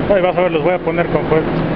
Ahí vas a ver, los voy a poner con fuegos.